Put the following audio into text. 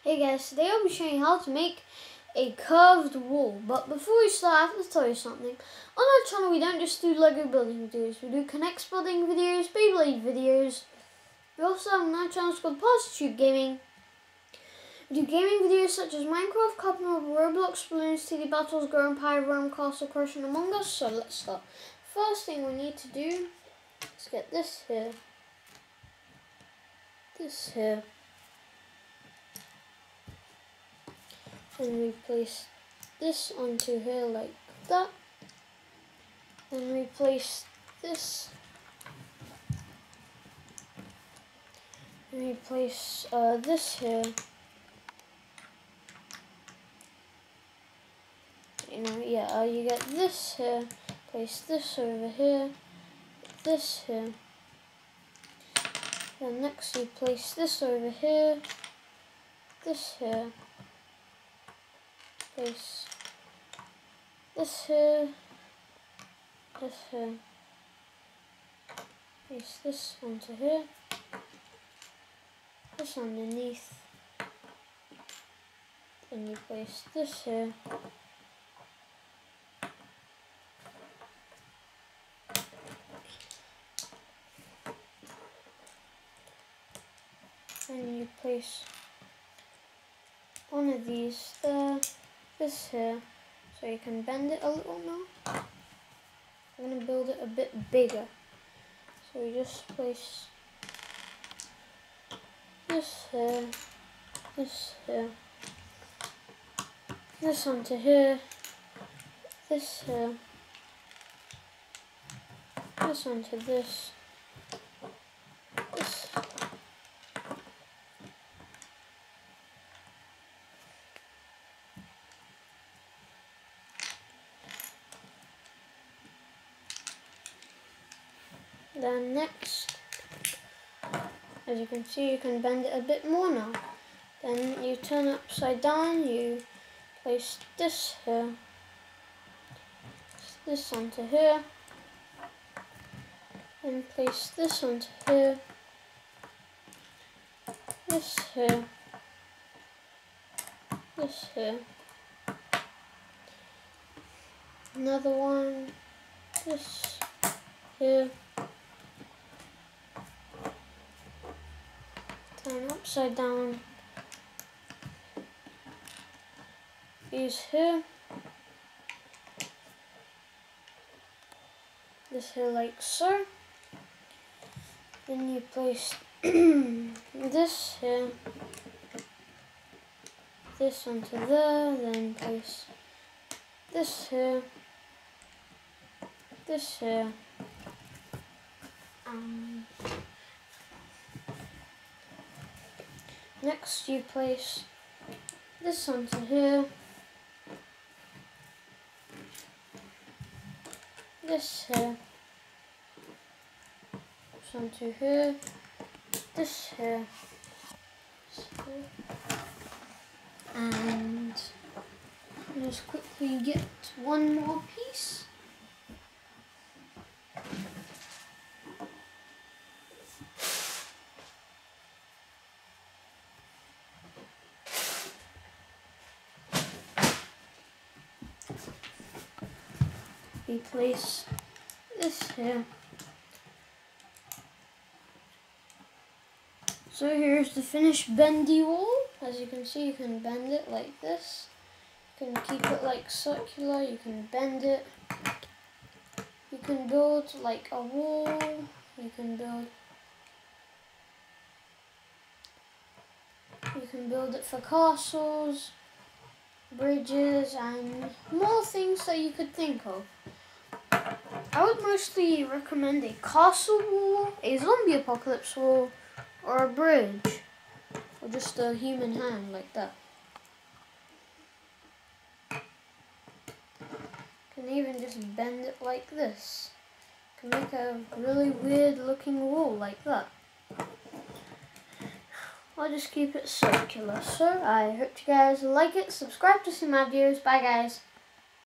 Hey guys, today I'll be showing you how to make a curved wall. But before we start, I have to tell you something. On our channel we don't just do Lego building videos, we do Connects building videos, Beyblade videos. We also have another channel called Positive Gaming. We do gaming videos such as Minecraft, Cup Mob, Roblox, Balloons, TD Battles, Grow Empire, Rome Castle, Crush and Among Us. So let's start. First thing we need to do is get this here, and we place this onto here like that, and we place this, and we place this here. You get this here, place this over here, this here. Then next you place this over here, this here. Place this here, this here. Place this onto here, this underneath. Then you place this here. And you place one of these there, this here, so you can bend it a little now. I'm going to build it a bit bigger. So we just place this here, this here, this onto here, this here, this onto this, this. Then next, as you can see, you can bend it a bit more now. Then you turn it upside down, you place this here, this onto here, and place this onto here, this here, this here, another one, this here. Turn upside down, these here, this here like so. Then you place this here, this onto there, then place this here, this here, next you place this onto here, this here, this onto here, this here, and just quickly get one more piece. We place this here. So here's the finished bendy wall. As you can see, you can bend it like this. You can keep it like circular, you can bend it. You can build like a wall, you can build it for castles, bridges, and more things that you could think of. I would mostly recommend a castle wall, a zombie apocalypse wall, or a bridge, or just a human hand like that. You can even just bend it like this. You can make a really weird looking wall like that. I'll just keep it circular. So I hope you guys like it. Subscribe to see my videos. Bye guys.